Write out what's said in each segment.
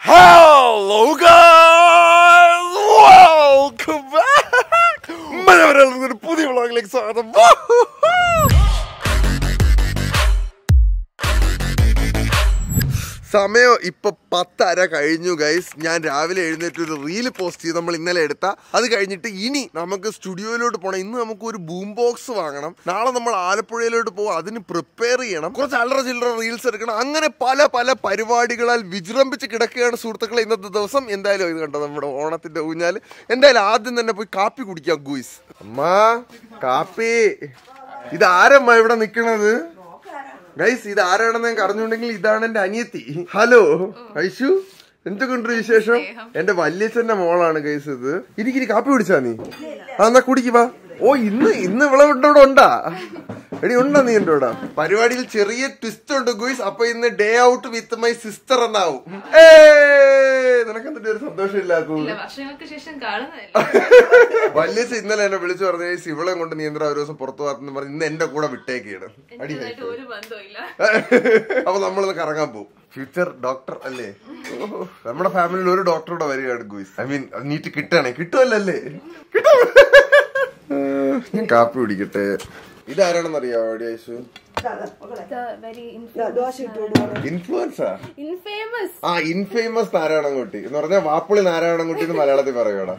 Hello guys! Welcome back! Malayalam പുതിയ വ്ളോഗിലേക്ക് സ്വാഗതം. സമയം ഇപ്പൊ 10:30 കഴിഞ്ഞു ഗൈസ്. ഞാൻ രാവിലെ എഴുന്നേറ്റ് ഒരു റീല് പോസ്റ്റ് ചെയ്ത് നമ്മൾ ഇന്നലെ എടുത്ത. അത് കഴിഞ്ഞിട്ട് ഇനി നമുക്ക് സ്റ്റുഡിയോയിലോട്ട് പോകണം. ഇന്ന് നമുക്ക് ഒരു ബൂം ബോക്സ് വാങ്ങണം. നാളെ നമ്മൾ ആലപ്പുഴയിലോട്ട് പോകും. അതിന് പ്രിപ്പയർ ചെയ്യണം. കുറച്ച് അല്ലറ ചില്ലറ റീൽസ് എടുക്കണം. അങ്ങനെ പല പല പരിപാടികളാൽ വിജൃംഭിച്ച് കിടക്കുകയാണ് സുഹൃത്തുക്കളെ ഇന്നത്തെ ദിവസം. എന്തായാലും ഇത് കണ്ടോ നമ്മുടെ ഓണത്തിന്റെ ഊഞ്ഞാല്. എന്തായാലും ആദ്യം തന്നെ പോയി കാപ്പി കുടിക്കാം ഗൂയിസ്. അമ്മാ കാപ്പി. ഇതാരമ്മ ഇവിടെ നിക്കണത്? ഗൈസ് ഇത് ആരാണെന്ന് ഞങ്ങൾക്ക് അറിഞ്ഞുണ്ടെങ്കിൽ ഇതാണ് എന്റെ അനിയത്തി. ഹലോ ഐഷു, എന്തൊക്കെയുണ്ട് വിശേഷം? എന്റെ വല്യച്ഛന്റെ മോളാണ് ഗൈസ് ഇത്. ഇരിക്കിരി കാപ്പി കുടിച്ചാ നീ? എന്നാ കുടിക്കുവാ. ഓ ഇന്ന് ഇവിടെ ഉണ്ടാ? എടി ഉണ്ടോ നീ എന്റെ കൂടെ? പരിപാടിയിൽ ചെറിയ ട്വിസ്റ്റ് ഉണ്ട് ഗോയ്സ്. അപ്പൊ ഇന്ന് day out with my sister എന്നാവും. നിനക്ക് എന്തിന്റെ ഒരു സന്തോഷം ഇല്ലാത്ത? വല്യച്ഛ ഇന്നലെ എന്നെ വിളിച്ചു പറഞ്ഞു ഇവളെ കൊണ്ട് നിയന്ത്രണം ഒരു ദിവസം പുറത്തു പോകാത്തെന്ന് പറഞ്ഞ് ഇന്ന് എന്റെ കൂടെ വിട്ടേക്കാണ്. അപ്പൊ നമ്മളിന്ന് കറങ്ങാൻ പോകും. ഫ്യൂച്ചർ ഡോക്ടർ അല്ലേ? നമ്മുടെ ഫാമിലിയിൽ ഒരു ഡോക്ടറുടെ വരികയാണ് ഗോയ്സ്. ഐ മീൻ നീറ്റ് കിട്ടണേ. കിട്ടുമല്ലേ? ഞാൻ കാപ്പി കുടിക്കട്ടെ. ഇതാരാണെന്ന് അറിയാവോ ഐഷു? ഇൻഫേമസ് നാരായണൻകുട്ടി എന്ന് പറഞ്ഞാൽ വാപ്പുളി നാരായണൻകുട്ടി എന്ന് മലയാളത്തിൽ പറയുവാടാ.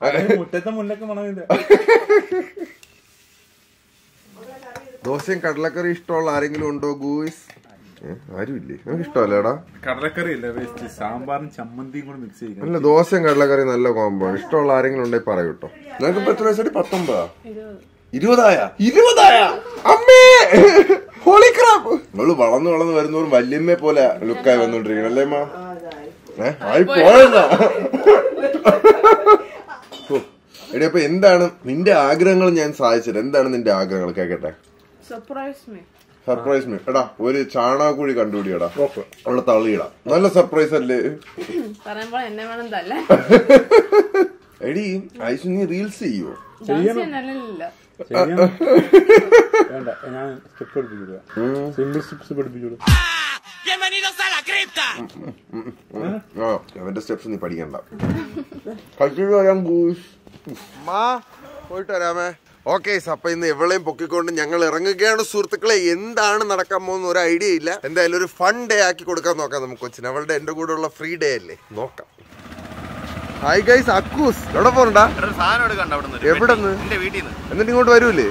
ദോശയും കടലക്കറി ഇഷ്ടമുള്ള ആരെങ്കിലും ഉണ്ടോ ഗൂയിസ്? ആരുമില്ലേ? നമുക്ക് ഇഷ്ടമല്ലേടാ കടലക്കറി? സാമ്പാറും ചമ്മന്തിയും കൂടെ മിക്സ് ചെയ്യും. അല്ല ദോശയും കടലക്കറി നല്ല കോമ്പോ. ഇഷ്ടമുള്ള ആരെങ്കിലും ഉണ്ടെങ്കിൽ പറയൂട്ടോ. നിനക്ക് ഇപ്പൊ എത്ര വയസ്സായിട്ട്? 19? 20 അമ്മേ ഹോളി ക്രാപ്പ്. നമ്മള് വളർന്നു വരുന്നവരും വല്യമ്മയെ പോലെ ലുക്കായി വന്നോണ്ടിരിക്കണം അല്ലേ അമ്മ? ആയി പോയെന്നാ. എടി അപ്പൊ എന്താണ് നിന്റെ ആഗ്രഹങ്ങൾ? ഞാൻ സാധിച്ചത് എന്താണ് നിന്റെ ആഗ്രഹങ്ങൾ? കേക്കട്ടെ. Surprise me. എടാ ഒരു ചാണകക്കുഴി കണ്ടുപിടിയടാ, അവിടെ തള്ളിയിടാം. നല്ല സർപ്രൈസ് അല്ലേ? എടി ഐശു നീ റീൽസ് ചെയ്യോ? അവന്റെ സ്റ്റെപ്സ് നീ പഠിക്കണ്ട. പോയിട്ട് വരാമേ. ഓക്കെ, അപ്പൊ ഇന്ന് എവിടെയും പൊക്കിക്കൊണ്ട് ഞങ്ങൾ ഇറങ്ങുകയാണ് സുഹൃത്തുക്കളെ. എന്താണ് നടക്കാൻ പോകുന്ന ഒരു ഐഡിയ ഇല്ല. എന്തായാലും ഒരു ഫൺ ഡേ ആക്കി കൊടുക്കാൻ നോക്കാം നമുക്ക് കൊച്ചിന്. അവളുടെ എന്റെ കൂടെ ഉള്ള ഫ്രീ ഡേ അല്ലേ, നോക്കാം. ഹായ് ഗൈസ്, അക്കൂസ് എവിടെ പോണ്ടാ? എവിടെന്ന്? എന്നിട്ട് ഇങ്ങോട്ട് വരൂലേ?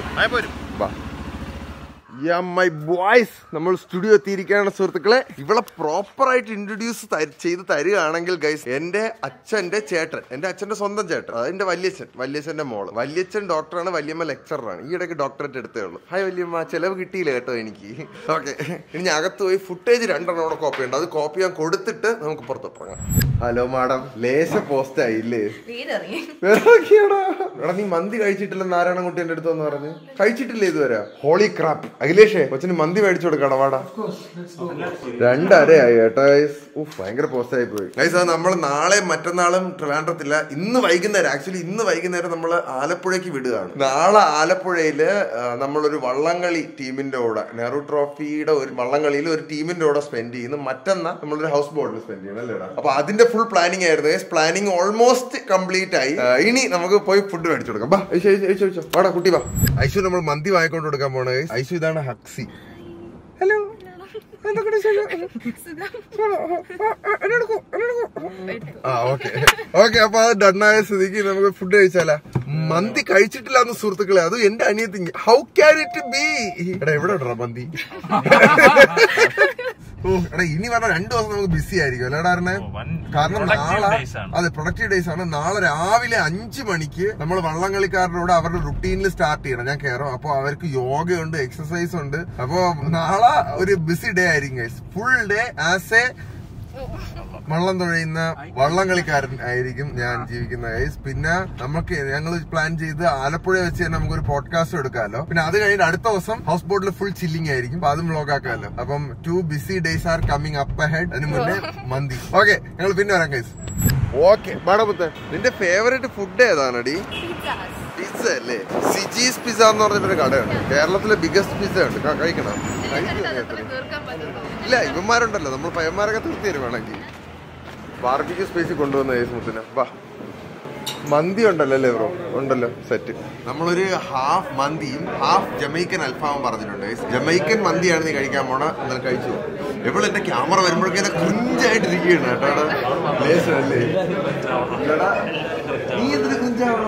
മൈ ബോയ്സ്, നമ്മൾ സ്റ്റുഡിയോ എത്തിയിരിക്കുകയാണ് സുഹൃത്തുക്കളെ. ഇവളെ പ്രോപ്പർ ആയിട്ട് ഇൻട്രൊഡ്യൂസ് ചെയ്ത് തരികയാണെങ്കിൽ ഗൈസ്, എന്റെ അച്ഛന്റെ ചേട്ടൻ, എന്റെ അച്ഛന്റെ സ്വന്തം ചേട്ടൻ, അതിന്റെ വല്യച്ഛന്റെ മോള്. വല്യച്ഛൻ ഡോക്ടറാണ്, വല്യമ്മ ലെക്ചറാണ്. ഈ ഇടയ്ക്ക് ഡോക്ടറേറ്റ് എടുത്തേ ഉള്ളൂ. ഹായ് വല്യമ്മ, ചെലവ് കിട്ടിയില്ല കേട്ടോ എനിക്ക്. ഓക്കെ, ഇനി ഞാൻ അകത്ത് പോയി ഫുട്ടേജ് 2 കൂടെ കോപ്പി ഉണ്ട്. അത് കോപ്പി ഞാൻ കൊടുത്തിട്ട് നമുക്ക് പുറത്തോട്ടിറങ്ങാം. ഹലോ മാഡം, ലേശ പോസ്റ്റ് ആയില്ലേ? എടാ നീ മന്തി കഴിച്ചിട്ടില്ല നാരായണൻകുട്ടി എന്റെ അടുത്ത് വന്ന് പറഞ്ഞ്. കഴിച്ചിട്ടില്ലേ ഇതുവരെ? Holy crap. അഖിലേഷേ കൊച്ചിന് മന്തി മേടിച്ചു കൊടുക്കണം വാടാ. 2:30 ആയി കേട്ടോ. ഭയങ്കര പോസ്റ്റ് ആയി പോയി ഗൈസ്. അത് നമ്മൾ നാളെ മറ്റന്നാളും ട്രിവാൻഡ്രത്തില്ല. ഇന്ന് വൈകുന്നേരം നമ്മൾ ആലപ്പുഴയ്ക്ക് വിടുകയാണ്. നാളെ ആലപ്പുഴയില് നമ്മളൊരു വള്ളംകളി ടീമിന്റെ കൂടെ, നെഹ്റു ട്രോഫിയുടെ ഒരു വള്ളംകളിയിൽ ഒരു ടീമിന്റെ കൂടെ സ്പെൻഡ് ചെയ്യുന്നു. മറ്റന്നാ നമ്മളൊരു ഹൗസ് ബോട്ടിൽ സ്പെൻഡ് ചെയ്യണം അല്ലേടാ. അപ്പൊ അതിന്റെ ഫുൾ പ്ലാനിങ് ആയിരുന്നു. പ്ലാനിങ് ഓൾമോസ്റ്റ് കംപ്ലീറ്റ് ആയി. ഇനി നമുക്ക് പോയി ഫുഡ് മേടിച്ചു കൊടുക്കാം. വാ ഐശു വാടാ കുട്ടി വാ. ഐശു നമ്മൾ മന്തി വാങ്ങിക്കൊണ്ട് കൊടുക്കാൻ പോണ ഗൈസ്. ഐശു ഇതാണ് ഹക്സി. Hello, okay. അപ്പൊ അത് ഡണ്ണായ സ്ഥിതിക്ക് നമുക്ക് ഫുഡ് കഴിച്ചാലാ. മന്തി കഴിച്ചിട്ടില്ല എന്ന് സുഹൃത്തുക്കളെ. അത് എന്റെ അനിയത്തി. How can it be? എടാ എവിടെ ഇടറാ മന്തി? എടാ ഇനി പറഞ്ഞ 2 ദിവസം നമുക്ക് ബിസി ആയിരിക്കും അല്ലേടാ? കാരണം നാളെ അതെ പ്രൊഡക്റ്റീവ് ഡേയ്സ് ആണ്. നാളെ രാവിലെ 5 മണിക്ക് നമ്മൾ വള്ളംകളിക്കാരുടെ കൂടെ അവരുടെ റുട്ടീനിൽ സ്റ്റാർട്ട് ചെയ്യണം. ഞാൻ കയറും. അപ്പൊ അവർക്ക് യോഗയുണ്ട്, എക്സസൈസ് ഉണ്ട്. അപ്പൊ നാളെ ഒരു ബിസി ഡേ ആയിരിക്കും. ഫുൾ ഡേ ആസ് എ വള്ളം തുഴയുന്ന വള്ളംകളിക്കാരൻ ആയിരിക്കും ഞാൻ ജീവിക്കുന്ന ഗൈസ്. പിന്നെ ഞങ്ങൾ പ്ലാൻ ചെയ്ത് ആലപ്പുഴ വെച്ച് തന്നെ നമുക്കൊരു പോഡ്കാസ്റ്റ് എടുക്കാമല്ലോ. പിന്നെ അത് കഴിഞ്ഞിട്ട് അടുത്ത ദിവസം ഹൗസ് ബോട്ടിൽ ഫുൾ ചില്ലിങ് ആയിരിക്കും. അപ്പൊ അതും വ്ലോഗ് ആക്കാമല്ലോ. അപ്പം 2 busy days are coming up ahead. അതിന് മുന്നേ മന്തി. ഓക്കെ, ഞങ്ങൾ പിന്നെ വരാം ഗൈസ്. ഓക്കെ മാഡമുത്തെ, നിന്റെ ഫേവറേറ്റ് ഫുഡ് ഏതാണടി? പിസ്സ അല്ലേ? സിജീസ് പിസ്സ എന്ന് പറഞ്ഞിട്ടൊരു കടയുണ്ട്. കേരളത്തിലെ ബിഗസ്റ്റ് പിസ്സ ഉണ്ട്. കഴിക്കണം. ഇല്ല ഇവന്മാരുണ്ടല്ലോ, നമ്മൾ പയ്യന്മാരൊക്കെ തീർത്തി തരും വേണമെങ്കിൽ. ബാർബിക്യൂ സ്പേസിൽ കൊണ്ടുവന്ന മുത്തിനെ. വാ, മന്തി ഉണ്ടല്ലോ അല്ലേ ബ്രോ? ഉണ്ടല്ലോ, സെറ്റ്. നമ്മളൊരു ഹാഫ് മന്തിയും ഹാഫ് ജമൈക്കൻ അൽഫാമും പറഞ്ഞിട്ടുണ്ട്. ജമൈക്കൻ മന്തിയാണ് നീ കഴിക്കാൻ പോണ, എന്നാൽ കഴിച്ചു. എപ്പോഴും എന്റെ ക്യാമറ വരുമ്പോഴേക്കും ക്രിഞ്ചായിട്ടിരിക്കുകയാണ് കേട്ടോ. ലേശല്ലേ നീ എന്തിനു ക്രിഞ്ചാവണം?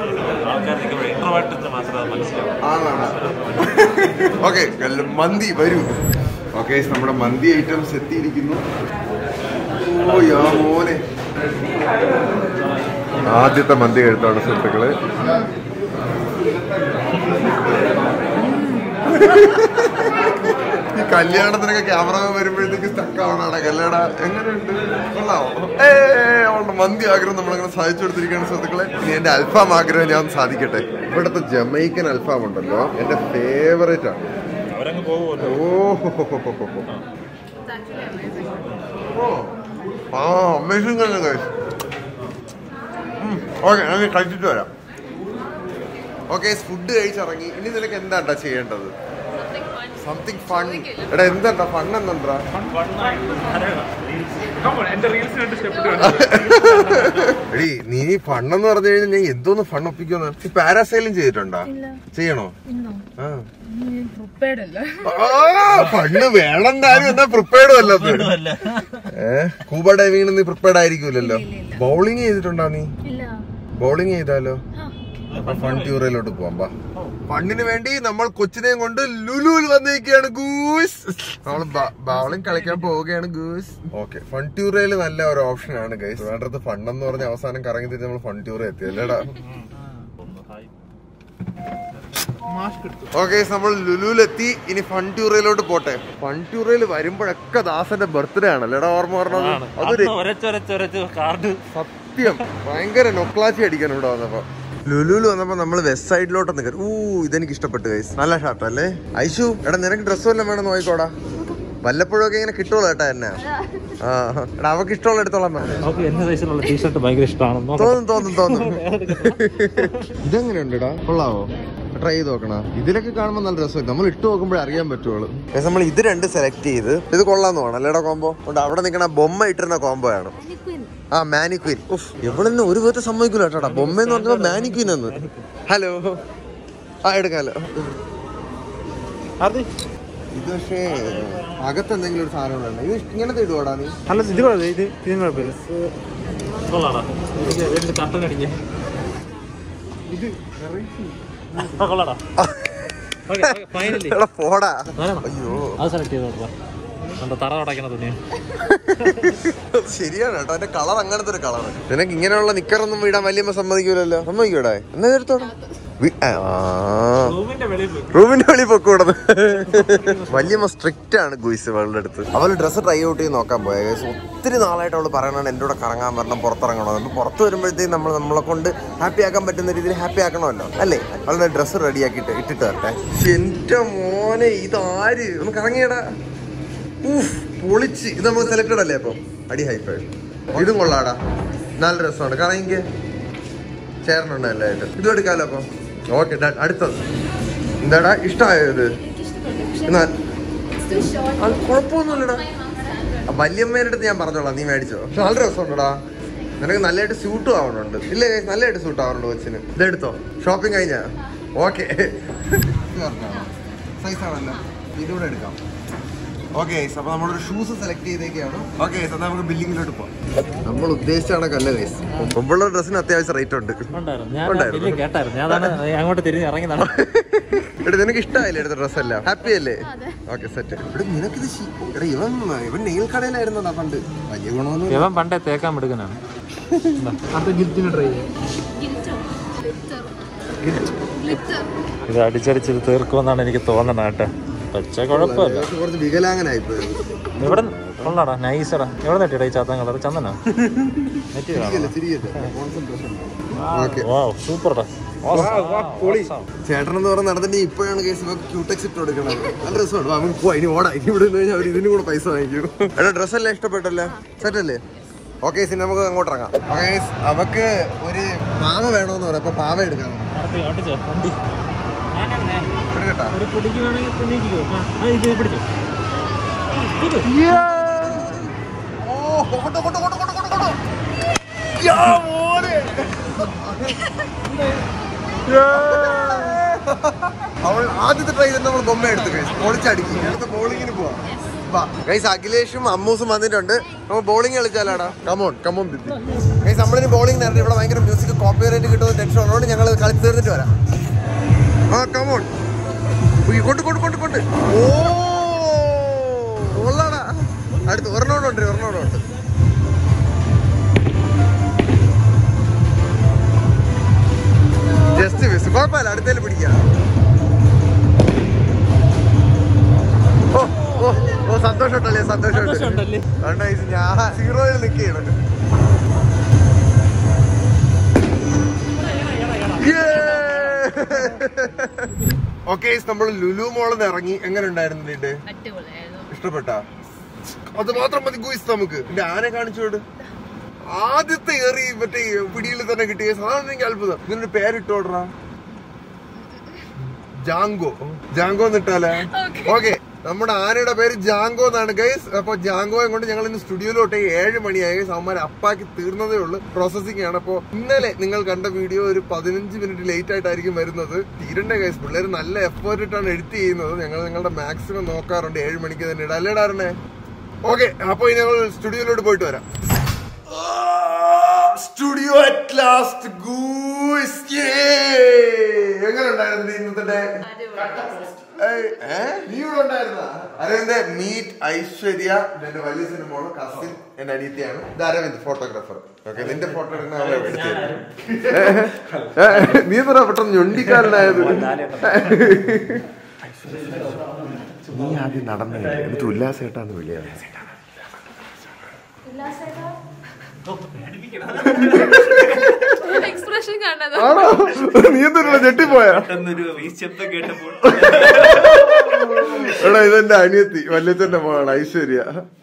ഓക്കെ, മന്തി വരൂ. ഓക്കെ, നമ്മുടെ മന്തി ഐറ്റംസ് എത്തിയിരിക്കുന്നു. ഓ യാ മോനെ, ആദ്യത്തെ മന്തി കഴിത്താണ് സുഹൃത്തുക്കള്. ഈ കല്യാണത്തിനൊക്കെ ക്യാമറ വരുമ്പോഴത്തേക്ക് സ്റ്റക്ക് ആവണാടാ. കല്യാണ എങ്ങനെയുണ്ട്? കൊള്ളാവോ? മന്തി ആഗ്രഹം നമ്മളങ്ങനെ സാധിച്ചു കൊടുത്തിരിക്കുകയാണ് സുഹൃത്തുക്കളെ. ഇനി എന്റെ അൽഫാം ആഗ്രഹം ഞാൻ സാധിക്കട്ടെ. ഇവിടുത്തെ ജമൈക്കൻ അൽഫാം ഉണ്ടല്ലോ, എന്റെ ഫേവറേറ്റ് ആണ്. അമേസിംഗ് തന്നെ കഴിച്ചു. ഓക്കെ, ഞാൻ കഴിച്ചിട്ട് വരാം. ഓക്കെ, ഫുഡ് കഴിച്ചിറങ്ങി. ഇനി നിനക്ക് എന്താണ്ടാ ചെയ്യേണ്ടത്? Something fun. എടാ എന്താ ഫൺ? എന്താ എടീ, നീ ഫണ്ണെന്ന് പറഞ്ഞു കഴിഞ്ഞാൽ ഞാൻ എന്തോന്ന് ഫൺ ഒപ്പിക്കുന്ന? നീ പാരാസൈലും ചെയ്തിട്ടുണ്ടോ? ചെയ്യണോ? ഫണ്ണ് വേണമെന്നാലും എന്താ പ്രിപ്പയർഡും അല്ലത്. സ്കൂബ ഡൈവിംഗിന് നീ പ്രിപ്പയർഡ് ആയിരിക്കൂലല്ലോ. ബൗളിംഗ് ചെയ്തിട്ടുണ്ടോ നീ? ബൗളിംഗ് ചെയ്താലോ? ഫൺ ട്യൂറയിലോട്ട് പോവാം. ഫണ്ണിന് വേണ്ടി നമ്മൾ കൊച്ചിനെയും കൊണ്ട് ലുലുവിൽ വന്നിരിക്കുകയാണ് ഗൂസ്. നമ്മൾ ബൗളിംഗ് കളിക്കാൻ പോവുകയാണ് ഗൂസ്. ഓക്കെ, ഫൺ ട്യൂറയിൽ നല്ല ഒരു ഓപ്ഷൻ ആണ് ഗൈസ്. വേണ്ടത് ഫണ്ണെന്ന് പറഞ്ഞ അവസാനം കറങ്ങി തിരിച്ച് നമ്മൾ ഫൺ ട്യൂറ എത്തിയല്ലേടാ. ഓക്കെ, നമ്മൾ ലുലുവിലെത്തി. ഇനി ഫൺ ട്യൂറയിലോട്ട് പോട്ടെ. ഫൺ ട്യൂറയിൽ വരുമ്പോഴൊക്കെ ദാസന്റെ ബർത്ത്ഡേ ആണല്ലേടാ ഓർമ്മ പറഞ്ഞത്. അതൊരു സത്യം ഭയങ്കര നൊക്ലാച്ചി അടിക്കാൻ ഇവിടെ വന്നപ്പോ. ലുലുവിൽ വന്നപ്പോ നമ്മള് വെസ്റ്റ് സൈഡിലോട്ടൊന്ന് കയറി. ഇതെനിക്ക് ഇഷ്ടപ്പെട്ടു ഗൈസ്. നല്ല ഷർട്ട് അല്ലേ ഐഷു? എടാ നിനക്ക് ഡ്രസ്സ് വല്ലതും വേണം നോക്കിക്കോടാ. വല്ലപ്പോഴൊക്കെ ഇങ്ങനെ കിട്ടുള്ളൂ കേട്ടാ എന്നെ. എടാ അവക്ക് ഇഷ്ടമുള്ള എടുത്തോളാം. തോന്നും. ഇതെങ്ങനെയുണ്ടെടാ? കൊള്ളാവോ? ട്രൈ ചെയ്ത് നോക്കണ. ഇതിലൊക്കെ കാണുമ്പോൾ നല്ല രസമായിരിക്കും. നമ്മൾ ഇട്ട് നോക്കുമ്പോഴേ അറിയാൻ പറ്റുള്ളൂ. നമ്മൾ ഇത് രണ്ട് സെലക്ട് ചെയ്ത് ഇത് കൊള്ളാന്ന് വേണം അല്ലേടാ കോംബോ. അവിടെ നിൽക്കണ ബൊമ്മ ഇട്ടിരുന്ന കോംബോ ആണ്. മാനിക്വിൻ. എവിടെ ഒരു വിധത്തെ സമ്മതിക്കൂല കേട്ടാ. ബൊമ്മ എന്ന് പറഞ്ഞപ്പോ മാനിക്വിൻ എന്ന്. ഹലോ, എടുക്കാലോ. ഇത് പക്ഷേ അകത്ത് എന്തെങ്കിലും ഒരു സാധനം വേണ്ട. ഇത് ഇങ്ങനത്തെ ഇടുവാടാ നീ? പോടാ. അയ്യോ, ശരിയാണ് കേട്ടോ. എന്റെ കളർ അങ്ങനത്തെ ഒരു കളർ. നിനക്ക് ഇങ്ങനെയുള്ള നിക്കറൊന്നും ഇടാൻ വല്യമ്മ സമ്മതിക്കൂലല്ലോ. സമ്മതിക്കൂടെ? എന്നാ എടുത്തോടാ. റൂമിന്റെ വെളിയിൽ പൊക്കൂടത്. വല്യമ്മ സ്ട്രിക്റ്റ് ആണ് ഗുയിസ് അവളുടെ അടുത്ത്. അവള് ഡ്രസ്സ് ട്രൈ ഔട്ട് ചെയ്ത് നോക്കാൻ പോയ. ഒത്തിരി നാളായിട്ട് അവള് പറയണതാണ് എൻ്റെ കൂടെ കറങ്ങാൻ വരണം, പുറത്തിറങ്ങണോ. പുറത്ത് വരുമ്പോഴത്തേക്ക് നമ്മളെ കൊണ്ട് ഹാപ്പി ആക്കാൻ പറ്റുന്ന രീതിയിൽ ഹാപ്പി ആക്കണമല്ലോ അല്ലേ. അവളുടെ ഡ്രസ്സ് റെഡി ആക്കിയിട്ട് ഇട്ടിട്ട് വരട്ടെ. എന്റെ മോനെ, ഇതാര്? ഒന്ന് കറങ്ങിയടാ. പൊളിച്ച്. ഇത് നമ്മൾ സെലക്റ്റഡ് അല്ലേ? അപ്പം അടി ഹൈഫൈ. ഇതും കൊള്ളാടാ, നല്ല രസമാണ്. കറങ്ങിക്ക് ചേർന്നുണ്ട് എല്ലായിട്ട്. ഇതും എടുക്കാമല്ലോ അപ്പം. ഓക്കെ, അടുത്തത് എന്താടാ? ഇഷ്ടമായോ ഇത്? കുഴപ്പമൊന്നുമില്ലടാ. വല്യമ്മേൻ്റെ അടുത്ത് ഞാൻ പറഞ്ഞോളാം, നീ മേടിച്ചോ. പക്ഷെ നല്ല രസമുണ്ടടാ. നിനക്ക് നല്ലതായിട്ട് സ്യൂട്ടും ആവണുണ്ട് ഇല്ലേ? നല്ലതായിട്ട് സ്യൂട്ട് ആവണുണ്ട് കൊച്ചിന്. ഇതെടുത്തോ. ഷോപ്പിംഗ് കഴിഞ്ഞാ? ഓക്കെ, സൈസാണല്ലോ. ഇതുകൂടെ എടുക്കാം. ഓക്കെ, അപ്പൊ നമ്മളൊരു ഷൂസ് സെലക്ട് ചെയ്തേക്കാണ്. ഓക്കെ, നമുക്ക് ബില്ലിങ്ങിലോട്ട് പോവാം. നമ്മൾ ഉദ്ദേശിച്ചാണ് കല്ല ഗൈസ്. മുമ്പുള്ള ഡ്രസ്സിന് അത്യാവശ്യം റേറ്റ് ഉണ്ട്. നിനക്ക് ഇഷ്ടമായില്ലേ എടുത്ത ഡ്രസ് എല്ലാം? ഹാപ്പി അല്ലേ? Okay, set. നിനക്കിത് ഇവൻ നെയിൽ കടയിലായിരുന്നോടാ പണ്ട്. വലിയ ഗുണമൊന്നും. ഇവൻ പണ്ടേ തേക്കാൻ എടുക്കാനാണ്. ഇത് അടിച്ചടിച്ചത് തീർക്കുമെന്നാണ് എനിക്ക് തോന്നണ കേട്ടോ. പക്ഷേ കുഴപ്പമില്ല, കുറച്ച് വികലാംഗനായി ഇവിടെ കൊള്ളാടാ. നൈസടാ. എവിടെ നെറ്റിടാ ഈ ചാത്താൻ കളർ? ചന്ദനാ? സൂപ്പർടാ. ചേട്ടനെന്ന് പറഞ്ഞ നടന്നിട്ട് ഇപ്പോഴാണ് കേസ് ക്യൂടെക്സ് ഇട്ട് കൊടുക്കണത്. നല്ല രസമാണ്. അവൻ ഇനി ഓടാ. ഇനി ഇവിടെ നിന്ന് അവർ ഇതിനും കൂടെ പൈസ വാങ്ങിക്കും. എടാ ഡ്രസ്സെല്ലാം ഇഷ്ടപ്പെട്ടല്ലേ? സെറ്റല്ലേ? ഓക്കെ, നമുക്ക് അങ്ങോട്ട് ഇറങ്ങാം. ഓക്കെ, അവക്ക് ഒരു പാവ വേണമെന്ന് പറയാം. അപ്പൊ പാവ എടുക്കാം. അവൾ ആദ്യത്തെ ട്രൈ തന്നെ നമ്മൾ ബൊമ്മ എടുത്ത് കഴിച്ചു പൊളിച്ചടിക്കും. അടുത്ത ബോളിങ്ങിന് പോവാം. ഗൈസ് അഖിലേഷും അമ്മൂസും വന്നിട്ടുണ്ട്. നമ്മൾ ബോളിംഗ് കളിച്ചാലാടാ. കമോൺ ബിബി. ഗൈസ് നമ്മളിന് ബോളിംഗ് നേരത്തെ ഇവിടെ ഭയങ്കര മ്യൂസിക് കോപ്പിറൈറ്റ് കിട്ടുന്ന ടെൻഷൻ ഉള്ളതുകൊണ്ട് ഞങ്ങൾ കളിച്ച് തീർന്നിട്ട് വരാം. ആ കമോൺ കൊണ്ട്. ഓ കൊള്ളാടാ. അടുത്ത് ഒരെണ്ണോടുണ്ട്. Just miss. കുഴപ്പമില്ല, അടുത്തേൽ പിടിക്കാം. ഓ സന്തോഷമുണ്ടല്ലേ? സന്തോഷമുണ്ട്. ഞാൻ 0-ൽ നിൽക്കുകയാണ്. ഓക്കെ, നമ്മൾ ലുലു മോളിൽ ഇറങ്ങി. എങ്ങനെ ഉണ്ടായിരുന്നു? ഇഷ്ടപ്പെട്ടാ? അത് മാത്രം മതി ഗൂയിസ് നമുക്ക്. എന്റെ ആനെ കാണിച്ചോട്. ആദ്യത്തെ ഏറി മറ്റേ പിടിയിൽ തന്നെ കിട്ടിയ സാധാരണ എനിക്ക് അത്ഭുതം. ഇതിനൊരു പേരിട്ടോടാ. ജാങ്കോ എന്നിട്ടാലേ? ഓക്കെ, നമ്മുടെ ആനയുടെ പേര് ജാങ്കോ എന്നാണ് ഗൈസ്. അപ്പൊ ജാങ്കോയെ കൊണ്ട് ഞങ്ങൾ ഇന്ന് സ്റ്റുഡിയോയിലോട്ട് 7 മണിയായി. അവന്മാർ അപ്പാക്കി തീർന്നതേ ഉള്ളൂ. പ്രോസസിംഗ് ആണ്. അപ്പൊ ഇന്നലെ നിങ്ങൾ കണ്ട വീഡിയോ ഒരു 15 മിനിറ്റ് ലേറ്റ് ആയിട്ടായിരിക്കും വരുന്നത്. തീരണ്ടേ ഗൈസ്. പിള്ളേർ നല്ല എഫേർട്ട് ഇട്ടാണ് എഡിറ്റ് ചെയ്യുന്നത്. ഞങ്ങൾ നിങ്ങളുടെ മാക്സിമം നോക്കാറുണ്ട് 7 മണിക്ക് തന്നെ ഇടാം. അല്ലേ ഇടാറുണ്ടേ? ഓക്കെ, അപ്പൊ ഇനി ഞങ്ങൾ സ്റ്റുഡിയോയിലോട്ട് പോയിട്ട് വരാം. Studio at last guys. എങ്ങനെ ഉണ്ടായിരുന്നു ഇന്നത്തെ ഡേ? നീ ഇവിടെ ഉണ്ടായിരുന്ന? അരവിന്ദ് മീറ്റ് ഐശ്വര്യ, എന്റെ വലിയ സിനിമോള് കസിൻ, എന്റെ അനിയത്തിയാണ്. ഇത് അരവിന്ദ് ഫോട്ടോഗ്രാഫർ. ഓക്കെ, നിന്റെ ഫോട്ടോ എടുക്കുന്ന അവളെ എടുത്തത്. നീ എന്താ പെട്ടെന്ന് ഞൊണ്ടിക്കാരനായത്? നീ ആദ്യം നടന്നേ, എന്നിട്ട് ഉല്ലാസേട്ടാന്ന് വിളിയാണ്. ആണോ? നീ എന്തൊരു ഞെട്ടിപ്പോയാ? എടാ, ഇതെന്റെ അനിയത്തി വല്യച്ഛന്റെ മോളാണ് ഐശ്വര്യ.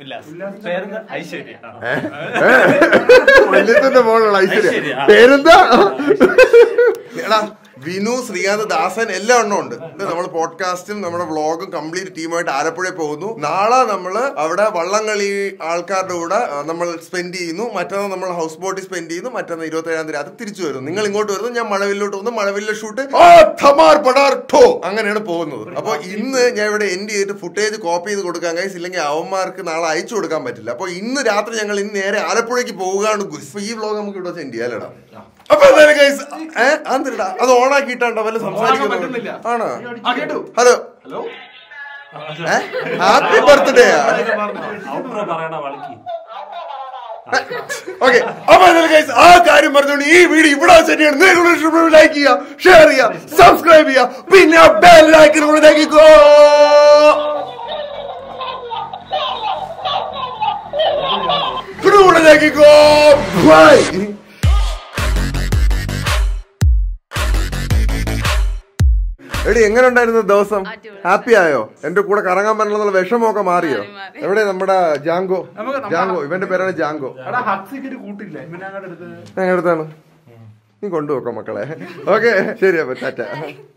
വല്യച്ഛന്റെ മോളാണ് ഐശ്വര്യ. പേരെന്താ? എടാ, വിനു, ശ്രീകാന്ത്, ദാസൻ എല്ലാം എണ്ണം ഉണ്ട്. നമ്മൾ പോഡ്കാസ്റ്റും നമ്മുടെ വ്ളോഗും കംപ്ലീറ്റ് ടീമായിട്ട് ആലപ്പുഴ പോകുന്നു. നാളെ നമ്മള് അവിടെ വള്ളംകളി ആൾക്കാരുടെ കൂടെ നമ്മൾ സ്പെൻഡ് ചെയ്യുന്നു. മറ്റന്നാൾ നമ്മൾ ഹൗസ് ബോട്ടിൽ സ്പെൻഡ് ചെയ്യുന്നു. മറ്റന്നാൾ 27-ാം തീയതി രാത്രി തിരിച്ചു വരുന്നു. നിങ്ങൾ ഇങ്ങോട്ട് വരുന്നു, ഞാൻ മഴവില്ലോട്ട് പോകുന്നു. മഴവില്ല ഷൂട്ട് അങ്ങനെയാണ് പോകുന്നത്. അപ്പൊ ഇന്ന് ഞാൻ ഇവിടെ എൻഡ് ചെയ്തിട്ട് ഫുട്ടേജ് കോപ്പി ചെയ്ത് കൊടുക്കാൻ കഴിയും. ഇല്ലെങ്കിൽ അവന്മാർക്ക് നാളെ അയച്ചു കൊടുക്കാൻ പറ്റില്ല. അപ്പൊ ഇന്ന് രാത്രി ഞങ്ങൾ ഇന്ന് നേരെ ആലപ്പുഴയ്ക്ക് പോവുകയാണ്. ഈ വ്ളോഗ് നമുക്ക് ഇവിടെ സെൻഡ് ചെയ്യാം അല്ലേടാ? അപ്പൊ എന്തായാലും ഗൈസ്, അത് ഓണാക്കിയിട്ടാണ്ടോ വല്ല സംസാരിക്കുന്നില്ല? ആണോ? Hello, happy birthday. ഓക്കെ, അപ്പൊ ഗൈസ് ആ കാര്യം പറഞ്ഞുകൊണ്ട് ഈ വീഡിയോ ഇവിടെ തന്നെയാണ്. നിങ്ങൾ ലൈക്ക് ചെയ്യുക, ഷെയർ ചെയ്യുക, സബ്സ്ക്രൈബ് ചെയ്യുക, പിന്നെ ബെൽ ഐക്കൺ കൂടെ ഞെക്കിക്കോ. ബൈ. എടി, എങ്ങനെ ഉണ്ടായിരുന്നു ദിവസം? ഹാപ്പി ആയോ? എന്റെ കൂടെ കറങ്ങാൻ പറ്റുള്ള വിഷമമൊക്കെ മാറിയോ? എവിടെ നമ്മുടെ ജാങ്കോ? ഇവന്റെ പേരാണ് ജാങ്കോ. എങ്ങടുത്താണ്? നീ കൊണ്ടുപോക്കോ മക്കളെ. ഓക്കെ, ശരി, അപ്പൊ ടാറ്റ.